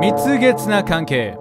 蜜月な関係。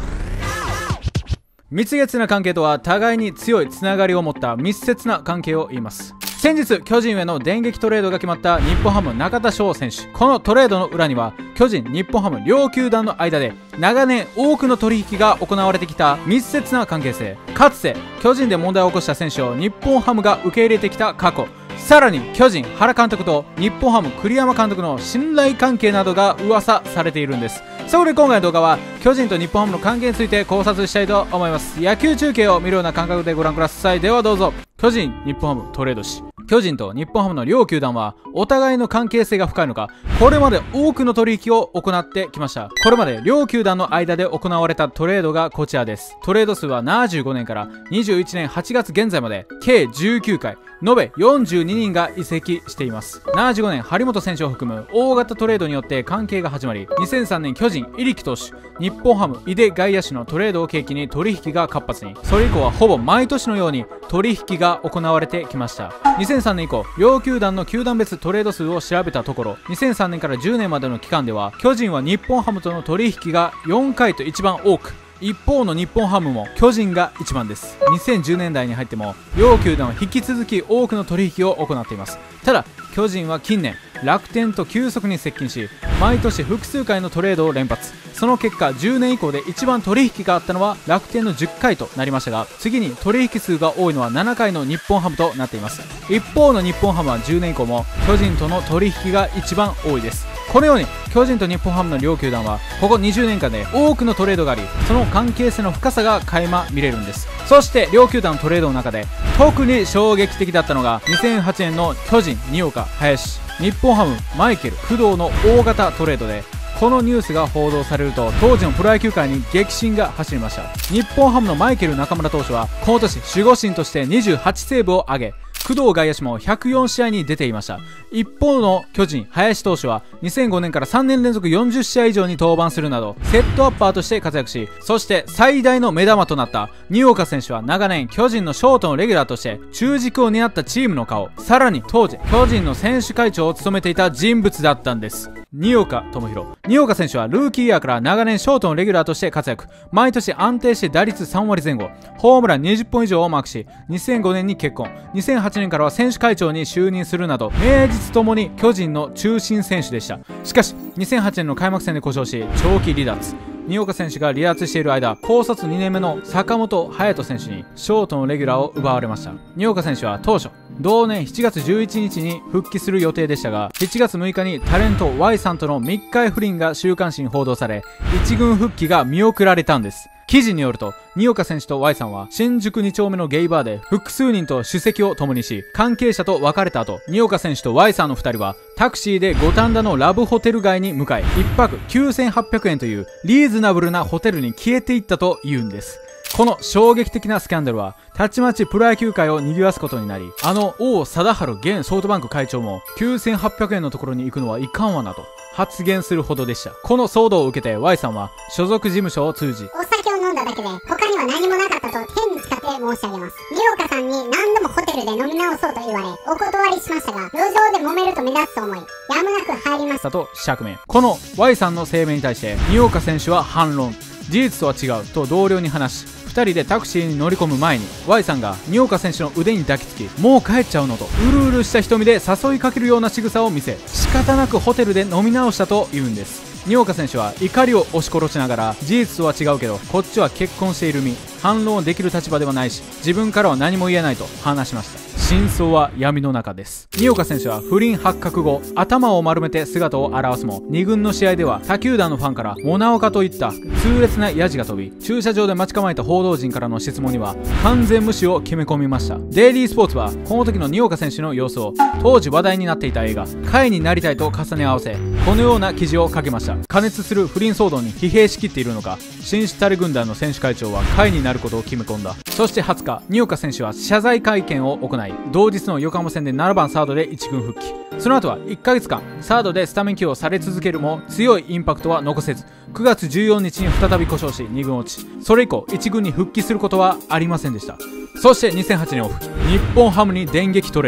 蜜月な関係とは、互いに強いつながりを持った密接な関係を言います。先日、巨人への電撃トレードが決まった日本ハム中田翔選手。このトレードの裏には、巨人、日本ハム両球団の間で長年多くの取引が行われてきた密接な関係性。かつて、巨人で問題を起こした選手を日本ハムが受け入れてきた過去。さらに巨人原監督と日本ハム栗山監督の信頼関係などが噂されているんです。そこで今回の動画は巨人と日本ハムの関係について考察したいと思います。野球中継を見るような感覚でご覧ください。ではどうぞ。巨人日本ハムトレードし、巨人と日本ハムの両球団はお互いの関係性が深いのか、これまで多くの取引を行ってきました。これまで両球団の間で行われたトレードがこちらです。トレード数は75年から21年8月現在まで計19回、延べ42人が移籍しています。75年張本選手を含む大型トレードによって関係が始まり、2003年巨人入来投手、日本ハム井出外野手のトレードを契機に取引が活発に。それ以降はほぼ毎年のように取引が行われてきました。2003年以降、両球団の球団別トレード数を調べたところ、2003年から10年までの期間では巨人は日本ハムとの取引が4回と一番多く、一方の日本ハムも巨人が一番です。2010年代に入っても両球団は引き続き多くの取引を行っています。ただ巨人は近年楽天と急速に接近し、毎年複数回のトレードを連発。その結果10年以降で一番取引があったのは楽天の10回となりましたが、次に取引数が多いのは7回の日本ハムとなっています。一方の日本ハムは10年以降も巨人との取引が一番多いです。このように巨人と日本ハムの両球団はここ20年間で多くのトレードがあり、その関係性の深さが垣間見れるんです。そして両球団のトレードの中で特に衝撃的だったのが2008年の巨人新岡林、日本ハムマイケル工藤の大型トレードで、このニュースが報道されると当時のプロ野球界に激震が走りました。日本ハムのマイケル中村投手はこの年守護神として28セーブを挙げ、工藤外野手も104試合に出ていました。一方の巨人林投手は2005年から3年連続40試合以上に登板するなどセットアッパーとして活躍し、そして最大の目玉となった新岡選手は長年巨人のショートのレギュラーとして中軸を担ったチームの顔、さらに当時巨人の選手会長を務めていた人物だったんです。新岡智弘。新岡選手はルーキーイヤーから長年ショートのレギュラーとして活躍。毎年安定して打率3割前後、ホームラン20本以上をマークし、2005年に結婚、2008年からは選手会長に就任するなど名実ともに巨人の中心選手でした。しかし2008年の開幕戦で故障し長期離脱。新岡選手が離脱している間、高卒2年目の坂本勇人選手にショートのレギュラーを奪われました。新岡選手は当初同年7月11日に復帰する予定でしたが、7月6日にタレント Y さんとの密会不倫が週刊誌に報道され、一軍復帰が見送られたんです。記事によると、新岡選手と Y さんは新宿2丁目のゲイバーで複数人と首席を共にし、関係者と別れた後、新岡選手と Y さんの2人はタクシーで五反田のラブホテル街に向かい、1泊9800円というリーズナブルなホテルに消えていったというんです。この衝撃的なスキャンダルはたちまちプロ野球界を賑わすことになり、王貞治現ソフトバンク会長も9800円のところに行くのはいかんわなと発言するほどでした。この騒動を受けて Y さんは所属事務所を通じ、 お酒を飲んだだけで他には何もなかったと天に誓って申し上げます。新岡さんに何度もホテルで飲み直そうと言われお断りしましたが、路上で揉めると目立つと思いやむなく入りましたと釈明。この Y さんの声明に対して新岡選手は反論。事実とは違うと同僚に話し、2人でタクシーに乗り込む前に Y さんが新岡選手の腕に抱きつき、もう帰っちゃうのとうるうるした瞳で誘いかけるような仕草を見せ、仕方なくホテルで飲み直したと言うんです。新岡選手は怒りを押し殺しながら、事実とは違うけどこっちは結婚している身、反論できる立場ではないし自分からは何も言えないと話しました。真相は闇の中です。新岡選手は不倫発覚後頭を丸めて姿を現すも、2軍の試合では他球団のファンからモナオカといった痛烈なヤジが飛び、駐車場で待ち構えた報道陣からの質問には完全無視を決め込みました。デイリースポーツはこの時の新岡選手の様子を当時話題になっていた映画「怪になりたい」と重ね合わせ、このような記事を書きました。過熱する不倫騒動に疲弊しきっているのか、紳士たれ軍団の選手会長は怪になることを決め込んだ。そして20日、新岡選手は謝罪会見を行い、同日の横浜戦で7番サードで1軍復帰。その後は1ヶ月間サードでスタメン起用され続けるも強いインパクトは残せず、9月14日に再び故障し2軍落ち、それ以降1軍に復帰することはありませんでした。そして2008年オフ、日本ハムに電撃トレード。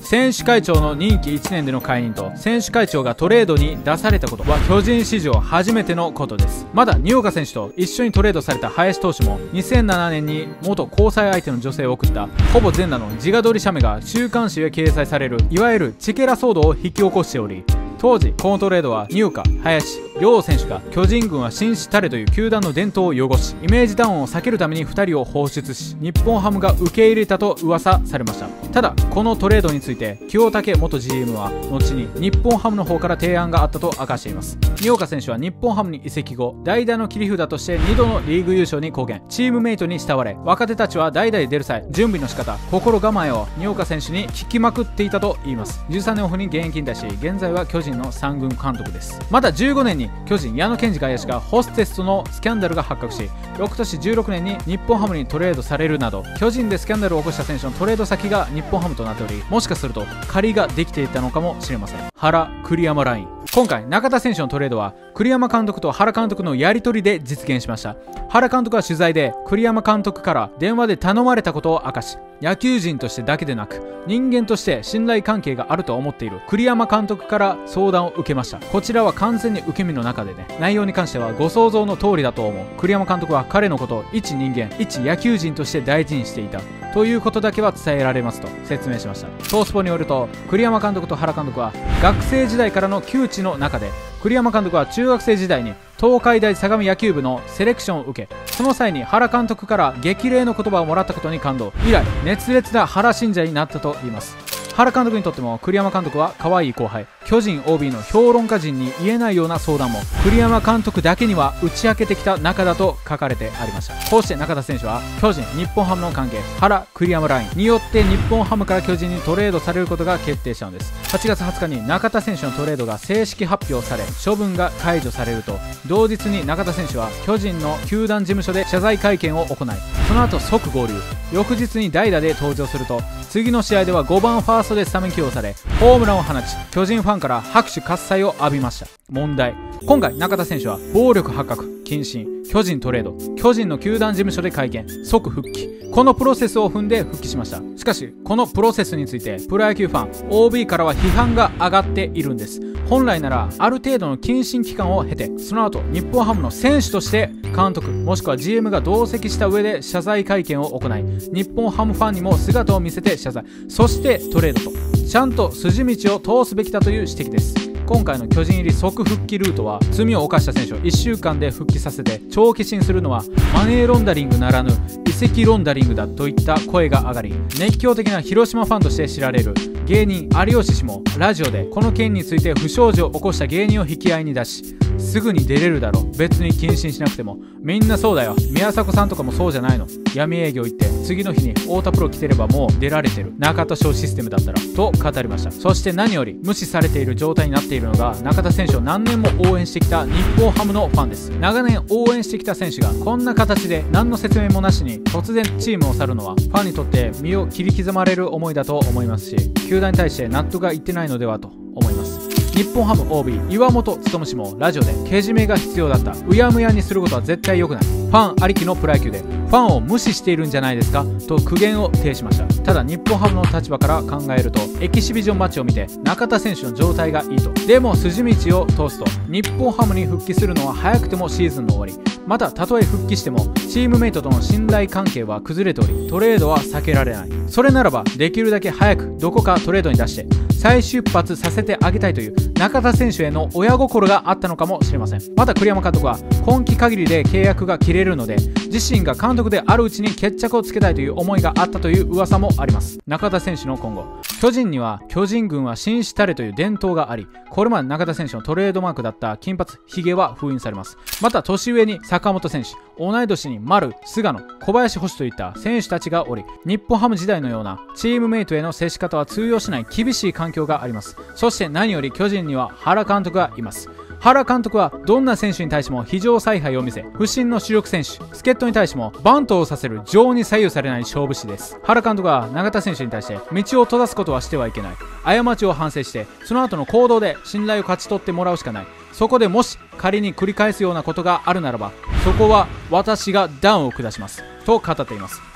選手会長の任期1年での解任と選手会長がトレードに出されたことは巨人史上初めてのことです。まだ新岡選手と一緒にトレードされた林投手も2007年に元交際相手の女性を送ったほぼ全裸の自画撮り写メが週刊誌へ掲載されるいわゆるチケラ騒動を引き起こしており、当時このトレードは新岡、林両選手が巨人軍は紳士たれという球団の伝統を汚しイメージダウンを避けるために2人を放出し日本ハムが受け入れたと噂されました。ただこのトレードについて清武元 GM は後に日本ハムの方から提案があったと明かしています。新岡選手は日本ハムに移籍後代打の切り札として2度のリーグ優勝に貢献、チームメイトに慕われ若手たちは代々出る際準備の仕方心構えを新岡選手に聞きまくっていたといいます。13年オフに現役引退し現在は巨人の3軍監督です。また15年に巨人矢野健二外野手がホステスとのスキャンダルが発覚し翌年16年に日本ハムにトレードされるなど巨人でスキャンダルを起こした選手のトレード先が日本ハムとなっておりもしかすると借りができていたのかもしれません。原栗山ライン。今回中田選手のトレードは栗山監督と原監督のやり取りで実現しました。原監督は取材で栗山監督から電話で頼まれたことを明かし野球人としてだけでなく人間として信頼関係があると思っている栗山監督から相談を受けました。こちらは完全に受け身の中でね、内容に関してはご想像の通りだと思う。栗山監督は彼のことを一人間一野球人として大事にしていたということだけは伝えられますと説明しました。トースポによると栗山監督と原監督は学生時代からの旧知の中で栗山監督は中学生時代に東海大相模野球部のセレクションを受けその際に原監督から激励の言葉をもらったことに感動、以来熱烈な原信者になったといいます。原監督にとっても栗山監督は可愛い後輩、巨人 OB の評論家陣に言えないような相談も栗山監督だけには打ち明けてきた仲だと書かれてありました。こうして中田選手は巨人日本ハムの関係原栗山ラインによって日本ハムから巨人にトレードされることが決定したのです。8月20日に中田選手のトレードが正式発表され処分が解除されると同日に中田選手は巨人の球団事務所で謝罪会見を行いその後即合流、翌日に代打で登場すると次の試合では5番ファーストでスタメン起用されホームランを放ち巨人ファンから拍手喝采を浴びました。問題。今回中田選手は暴力発覚、謹慎、巨人トレード、巨人の球団事務所で会見、即復帰、このプロセスを踏んで復帰しました。しかしこのプロセスについてプロ野球ファン OB からは批判が上がっているんです。本来ならある程度の謹慎期間を経てその後日本ハムの選手として監督もしくは GM が同席した上で謝罪会見を行い日本ハムファンにも姿を見せて謝罪、そしてトレードとちゃんと筋道を通すべきだという指摘です。今回の巨人入り即復帰ルートは罪を犯した選手を1週間で復帰させて長期審するのはマネーロンダリングならぬ移籍ロンダリングだといった声が上がり熱狂的な広島ファンとして知られる芸人有吉氏もラジオでこの件について不祥事を起こした芸人を引き合いに出しすぐに出れるだろう、別に謹慎しなくてもみんなそうだよ、宮迫さんとかもそうじゃないの、闇営業行って次の日に太田プロ来てればもう出られてる中田翔システムだったらと語りました。そして何より無視されている状態になっているのが中田選手を何年も応援してきた日本ハムのファンです。長年応援してきた選手がこんな形で何の説明もなしに突然チームを去るのはファンにとって身を切り刻まれる思いだと思いますし球団に対して納得がいってないのではと思います。日本ハム OB 岩本勉氏もラジオでけじめが必要だった、うやむやにすることは絶対良くない、ファンありきのプロ野球でファンを無視しているんじゃないですかと苦言を呈しました。ただ日本ハムの立場から考えるとエキシビジョンマッチを見て中田選手の状態がいいと、でも筋道を通すと日本ハムに復帰するのは早くてもシーズンの終わり、またたとえ復帰してもチームメイトとの信頼関係は崩れておりトレードは避けられない。それならばできるだけ早くどこかトレードに出して再出発させてあげたいという中田選手への親心があったのかもしれません。また栗山監督は今季限りで契約が切れるので自身が監督であるうちに決着をつけたいという思いがあったという噂もあります。中田選手の今後、巨人には巨人軍は紳士たれという伝統がありこれまで中田選手のトレードマークだった金髪ひげは封印されます。また年上に坂本選手、同い年に丸、菅野、小林捕手といった選手たちがおり日本ハム時代のようなチームメイトへの接し方は通用しない厳しい環境があります。そして何より巨人には原監督がいます。原監督はどんな選手に対しても非常采配を見せ不振の主力選手助っ人に対してもバントをさせる情に左右されない勝負師です。原監督は永田選手に対して道を閉ざすことはしてはいけない、過ちを反省してその後の行動で信頼を勝ち取ってもらうしかない、そこでもし仮に繰り返すようなことがあるならばそこは私がダウンを下しますと語っています。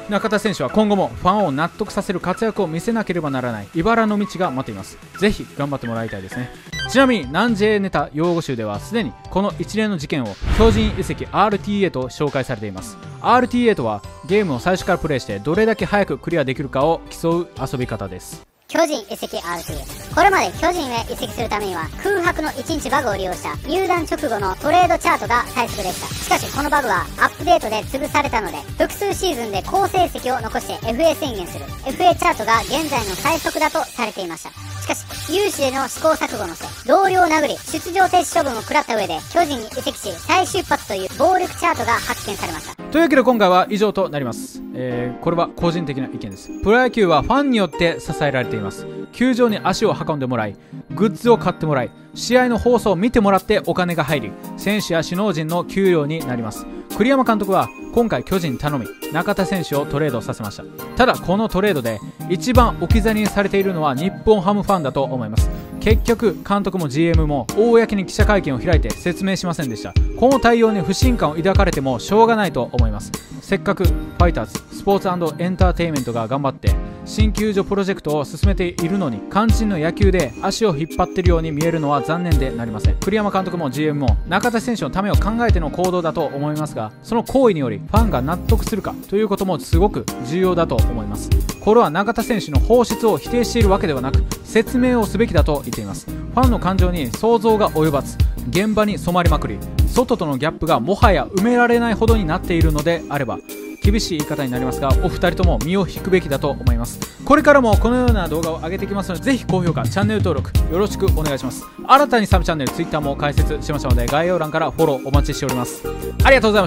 中田選手は今後もファンを納得させる活躍を見せなければならない茨の道が待っています。ぜひ頑張ってもらいたいですね。ちなみに南 J ネタ用語集ではすでにこの一連の事件を巨人移籍 RTA と紹介されています。 RTA とはゲームを最初からプレイしてどれだけ早くクリアできるかを競う遊び方です。 巨人移籍 RTA。 これまで巨人へ移籍するためには空白の1日バグを利用した入団直後のトレードチャートが最速でした。しかしこのバグはアップデートで潰されたので、複数シーズンで好成績を残して FA 宣言する FA チャートが現在の最速だとされていました。しかし有志での試行錯誤のせい、同僚を殴り出場停止処分を食らった上で巨人に移籍し再出発という暴力チャートが発見されました。 というわけで今回は以上となります。これは個人的な意見です。プロ野球はファンによって支えられています。球場に足を運んでもらい、グッズを買ってもらい、試合の放送を見てもらってお金が入り、選手や首脳陣の給料になります。栗山監督は今回巨人に頼み中田選手をトレードさせました。ただこのトレードで一番置き去りにされているのは日本ハムファンだと思います。結局監督も GM も公に記者会見を開いて説明しませんでした。この対応に不信感を抱かれてもしょうがないと思います。せっかくファイターズスポーツ&エンターテインメントが頑張って新球場プロジェクトを進めているのに、肝心の野球で足を引っ張っているように見えるのは残念でなりません。栗山監督も GM も中田選手のためを考えての行動だと思いますが、その行為によりファンが納得するかということもすごく重要だと思います。これは中田選手の放出を否定しているわけではなく、説明をすべきだと言っています。ファンの感情に想像が及ばず、現場に染まりまくり、外とのギャップがもはや埋められないほどになっているのであれば、厳しい言い方になりますが、お二人とも身を引くべきだと思います。これからもこのような動画を上げていきますので、ぜひ高評価、チャンネル登録よろしくお願いします。新たにサブチャンネル、Twitter も開設しましたので、概要欄からフォローお待ちしております。ありがとうございました。